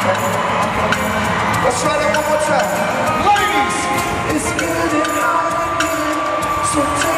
Let's try that one more time. Ladies, it's getting hot again, so